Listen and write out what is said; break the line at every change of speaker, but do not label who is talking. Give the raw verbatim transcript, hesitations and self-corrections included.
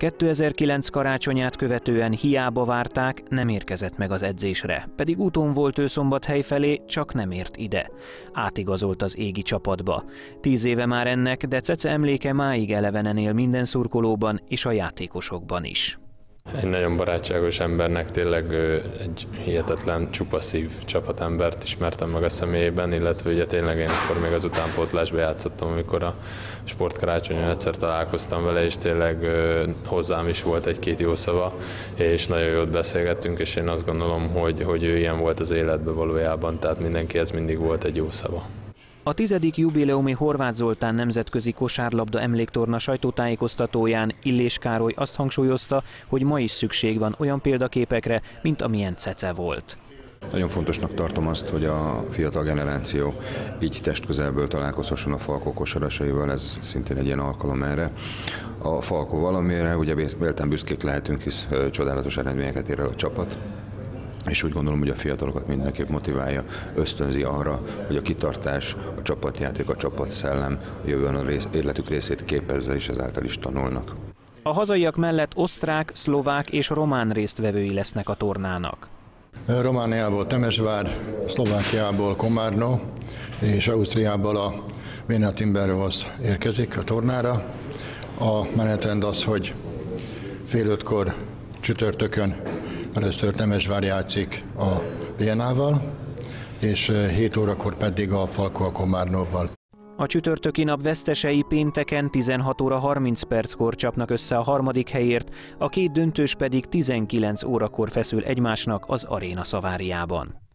kétezer-kilenc karácsonyát követően hiába várták, nem érkezett meg az edzésre, pedig úton volt ő Szombathely felé, csak nem ért ide. Átigazolt az égi csapatba. Tíz éve már ennek, de Cece emléke máig elevenen él minden szurkolóban és a játékosokban is.
Egy nagyon barátságos embernek, tényleg egy hihetetlen csupaszív csapatembert ismertem meg a személyében, illetve ugye tényleg én akkor még az utánpótlásba játszottam, amikor a sportkarácsonyon egyszer találkoztam vele, és tényleg hozzám is volt egy-két jó szava, és nagyon jót beszélgettünk, és én azt gondolom, hogy, hogy ő ilyen volt az életben valójában, tehát mindenkihez mindig volt egy jó szava.
A tizedik jubileumi Horváth Zoltán nemzetközi kosárlabda emléktorna sajtótájékoztatóján Illés Károly azt hangsúlyozta, hogy ma is szükség van olyan példaképekre, mint amilyen Cece volt.
Nagyon fontosnak tartom azt, hogy a fiatal generáció így testközelből találkozhasson a Falkó kosarasaival, ez szintén egy ilyen alkalom erre. A Falkó valamire, ugye méltán büszkék lehetünk, hisz csodálatos eredményeket ér el a csapat. És úgy gondolom, hogy a fiatalokat mindenképp motiválja, ösztönzi arra, hogy a kitartás, a csapatjáték, a csapatszellem jövően a rész, életük részét képezze, és ezáltal is tanulnak.
A hazaiak mellett osztrák, szlovák és román résztvevői lesznek a tornának.
Romániából Temesvár, Szlovákiából Komárno és Ausztriából a Vena Timberwolves érkezik a tornára. A menetrend az, hogy fél ötkor csütörtökön először Temesvár játszik a Vienával, és hét órakor pedig a Falkó a Komárnóval.
A csütörtöki nap vesztesei pénteken tizenhat óra harminc perckor csapnak össze a harmadik helyért, a két döntős pedig tizenkilenc órakor feszül egymásnak az Aréna Szaváriában.